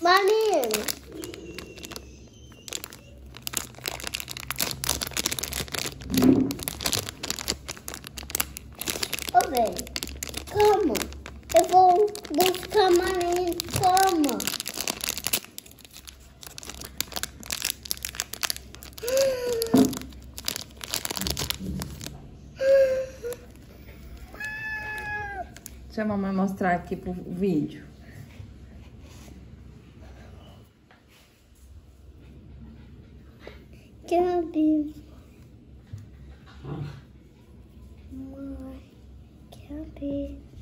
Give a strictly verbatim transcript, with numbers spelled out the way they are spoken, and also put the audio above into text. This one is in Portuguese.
Marinho. Ô, velho, calma. Eu vou buscar marinho, calma. Deixa a mamãe mostrar aqui pro vídeo. Quero ver. Mãe, quero ver.